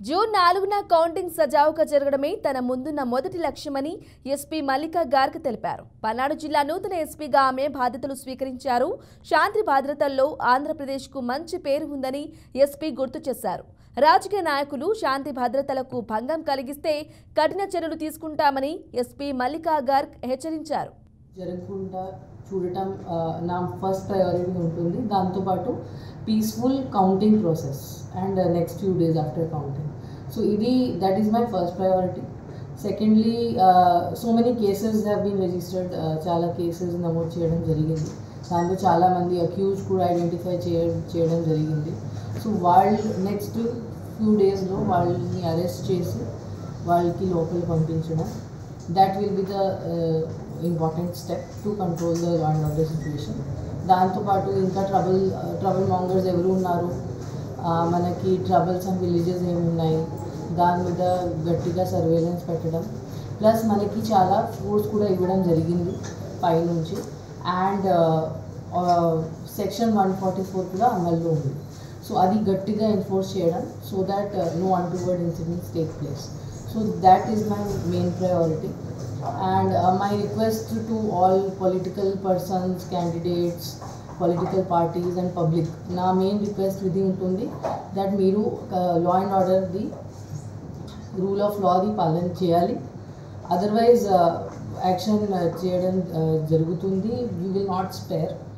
June 4న counting సజావుగా జరగడమే తన ముందున్న మొదటి లక్ష్యమని ఎస్పీ మల్లికా గార్గ్ తెలిపారు. పల్నాడు జిల్లా నూతన ఎస్పీగా ఆమె బాధ్యతలు స్వీకరించారు. శాంతి భద్రతల్లో ఆంధ్రప్రదేశ్కు మంచి పేరు ఉందని ఎస్పీ గుర్తు చేశారు. రాజకీయ నాయకులు శాంతి భద్రతలకు భంగం కలిగిస్తే కఠిన చర్యలు తీసుకుంటామని ఎస్పీ మల్లికా గార్గ్ హెచ్చరించారు. చూడటం నా ఫస్ట్ ప్రయారిటీ ఉంటుంది. దాంతోపాటు peaceful counting process and next few days after counting. So that is my first priority. Secondly, so many cases have been registered. చాలా కేసెస్ నమోదు చేయడం జరిగింది. దాంట్లో చాలామంది అక్యూజ్ కూడా ఐడెంటిఫై చేయడం జరిగింది. సో వాళ్ళు నెక్స్ట్ ఫ్యూ డేస్లో వాళ్ళని అరెస్ట్ చేసి వాళ్ళకి లోపల పంపించడం, that will be the important step to control the law and order situation. దాంతో పాటు ఇంకా ట్రబుల్ మాంగర్స్ ఎవరు ఉన్నారు, మనకి ట్రబుల్స్ అండ్ విలేజెస్ ఏమున్నాయి, దాని మీద గట్టిగా సర్వేలెన్స్ పెట్టడం, ప్లస్ మనకి చాలా ఫోర్స్ కూడా ఇవ్వడం జరిగింది పైనుంచి. అండ్ సెక్షన్ 144 కూడా అమల్లో ఉంది. సో అది గట్టిగా ఎన్ఫోర్స్ చేయడం, so that no untoward incidents take place. So that is my main priority, and my request to all political persons, candidates, political parties and public, na main request idi untundi that meeru law and order the rule of law di palan cheyali. Otherwise action cheyadam jarugutundi. We will not spare.